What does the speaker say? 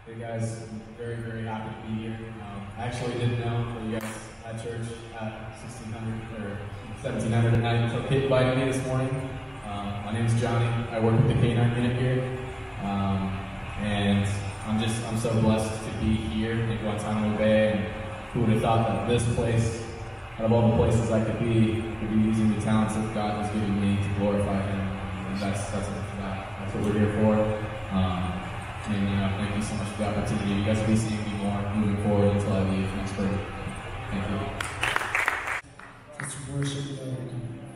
Hey guys, I'm very, very happy to be here. I actually didn't know that you guys had church at 1600 or 1700 at night until Kit invited me this morning. My name is Jonny. I work with the K9 unit here. And I'm so blessed to be here in Guantanamo Bay. And who would have thought that this place, out of all the places I could be using the talents that God was giving me to glorify Him. And that's what we're here for. Thank you so much for the opportunity. You guys will be seeing me more moving forward until I leave next spring. Thank you. Let's worship the Lord.